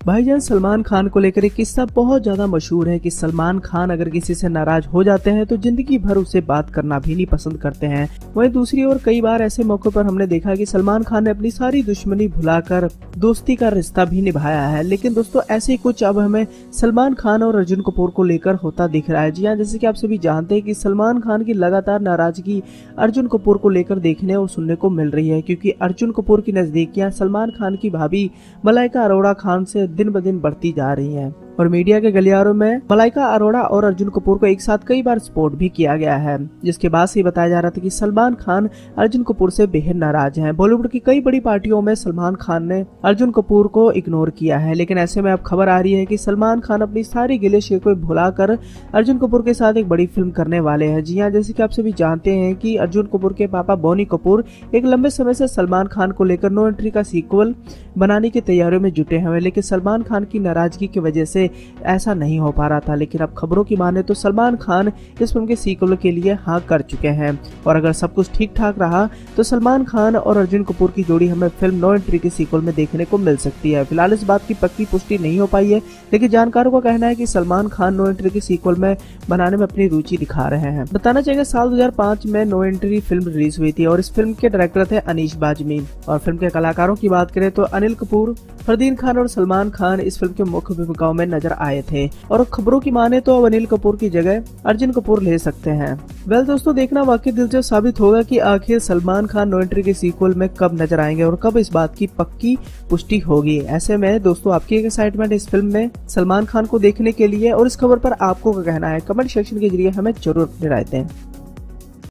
भाईजान सलमान खान को लेकर एक किस्सा बहुत ज्यादा मशहूर है कि सलमान खान अगर किसी से नाराज हो जाते हैं तो जिंदगी भर उससे बात करना भी नहीं पसंद करते हैं। वहीं दूसरी ओर कई बार ऐसे मौकों पर हमने देखा कि सलमान खान ने अपनी सारी दुश्मनी भुलाकर दोस्ती का रिश्ता भी निभाया है। लेकिन दोस्तों ऐसे कुछ अब हमें सलमान खान और अर्जुन कपूर को लेकर होता दिख रहा है। जी हाँ, जैसे कि आप सभी जानते हैं कि सलमान खान की लगातार नाराजगी अर्जुन कपूर को लेकर देखने और सुनने को मिल रही है, क्योंकि अर्जुन कपूर की नजदीकियां सलमान खान की भाभी मलाइका अरोड़ा खान से दिन ब दिन बढ़ती जा रही हैं और मीडिया के गलियारों में मलाइका अरोड़ा और अर्जुन कपूर को एक साथ कई बार सपोर्ट भी किया गया है, जिसके बाद से बताया जा रहा था कि सलमान खान अर्जुन कपूर से बेहद नाराज हैं। बॉलीवुड की कई बड़ी पार्टियों में सलमान खान ने अर्जुन कपूर को इग्नोर किया है, लेकिन ऐसे में अब खबर आ रही है कि सलमान खान अपनी सारी गिले शिकवे भुलाकर अर्जुन कपूर के साथ एक बड़ी फिल्म करने वाले हैं। जी हाँ, जैसे कि आप सभी जानते हैं कि अर्जुन कपूर के पापा बोनी कपूर एक लंबे समय से सलमान खान को लेकर नो एंट्री का सीक्वल बनाने की तैयारियों में जुटे हुए, लेकिन सलमान खान की नाराजगी की वजह से ऐसा नहीं हो पा रहा था। लेकिन अब खबरों की माने तो सलमान खान इस फिल्म के सीक्वल के लिए हाँ कर चुके हैं और अगर सब कुछ ठीक ठाक रहा तो सलमान खान और अर्जुन कपूर की जोड़ी हमें फिल्म नो एंट्री के सीक्वल में देखने को मिल सकती है। फिलहाल इस बात की पक्की पुष्टि नहीं हो पाई है, लेकिन जानकारों का कहना है कि सलमान खान नो एंट्री के सीक्वल में बनाने में अपनी रुचि दिखा रहे हैं। बताना चाहिए साल 2005 में नो एंट्री फिल्म रिलीज हुई थी और इस फिल्म के डायरेक्टर थे अनीश बाजमी और फिल्म के कलाकारों की बात करें तो अनिल कपूर, फरदीन खान और सलमान खान इस फिल्म के मुख्य भूमिकाओं में नजर आए थे और खबरों की माने तो अब अनिल कपूर की जगह अर्जुन कपूर ले सकते हैं। वेल दोस्तों, देखना वाकई दिलचस्प साबित होगा कि आखिर सलमान खान नो एंट्री के सीक्वल में कब नजर आएंगे और कब इस बात की पक्की पुष्टि होगी। ऐसे में दोस्तों आपकी एक्साइटमेंट इस फिल्म में सलमान खान को देखने के लिए और इस खबर पर आपको क्या कहना है, कमेंट सेक्शन के जरिए हमें जरूर अपनी राय दें।